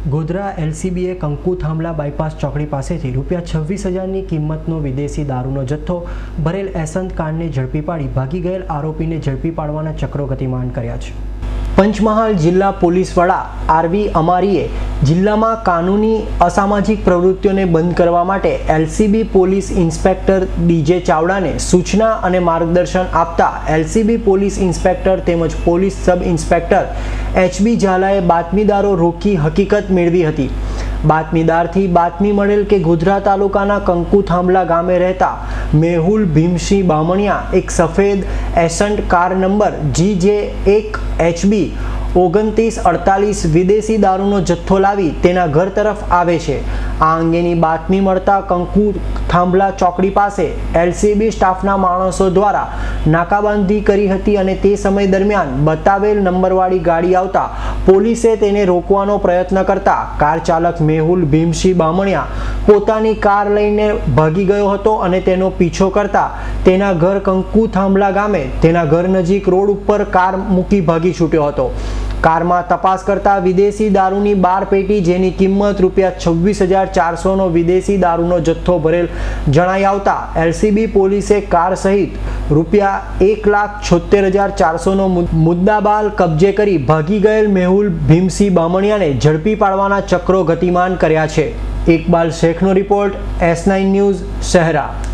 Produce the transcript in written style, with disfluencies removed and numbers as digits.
ગોધરા એલસીબીએ કંકુ થાંભલા બાયપાસ ચોકડી પાસેથી ₹26,000ની કિંમતનો વિદેશી દારૂનો જથ્થો ભરેલ એસંત કારને ઝડપી પાડી ભાગી ગયેલ આરોપીને ઝડપી પાડવાના ચક્રો ગતિમાન કર્યા છે। પંચમહાલ જિલ્લા પોલીસ વડા આરવી અમારીએ જિલ્લામાં કાનૂની અસામાજિક પ્રવૃત્તિઓને બંધ કરવા માટે એલસીબી પોલીસ ઇન્સ્પેક્ટર ડીજે ચાવડાને સૂચના અને માર્ગદર્શન આપતા એલસીબી પોલીસ ઇન્સ્પેક્ટર તેમજ પોલીસ સબ ઇન્સ્પેક્ટર એચબી ઝાલાએ બાતમીદારો રોકી હકીકત મેળવી હતી। બાતમીદારથી બાતમી મળેલ કે ગોધરા તાલુકાના કંકુ થાંભલા ગામે રહેતા મેહુલ ભીમસિંહ બામણિયા એક સફેદ એસન્ટ કાર નંબર GJ1HB 2948 વિદેશી દારૂનો જથ્થો લાવી તેના ઘર તરફ આવે છે। આ અંગેની બાતમી મળતા કંકુ થાંભલા ચોકડી પાસે એલસીબી સ્ટાફના માણસો દ્વારા નાકાબંધી કરી હતી અને તે સમય દરમિયાન બતાવેલ નંબરવાળી ગાડી આવતા પોલીસે તેને રોકવાનો પ્રયત્ન કરતા કાર ચાલક મેહુલ ભીમસિંહ બામણિયા પોતાની કાર લઈને ભાગી ગયો હતો અને તેનો પીછો કરતા તેના ઘર કંકુ થાંભલા ગામે તેના ઘર નજીક રોડ ઉપર કાર મૂકી ભાગી છૂટ્યો હતો। કારમાં તપાસ કરતા વિદેશી દારૂની 12 પેટી જેની કિંમત ₹26,400નો વિદેશી દારૂનો જથ્થો ભરેલ જણાઈ આવતા એલસીબી પોલીસે કાર સહિત ₹1,76,400નો મુદ્દામાલ કબજે કરી ભાગી ગયેલ મેહુલ ભીમસિંહ બામણિયાને ઝડપી પાડવાના ચક્રો ગતિમાન કર્યા છે। ઇકબાલ શેખનો રિપોર્ટ S9 ન્યૂઝ શહેરા।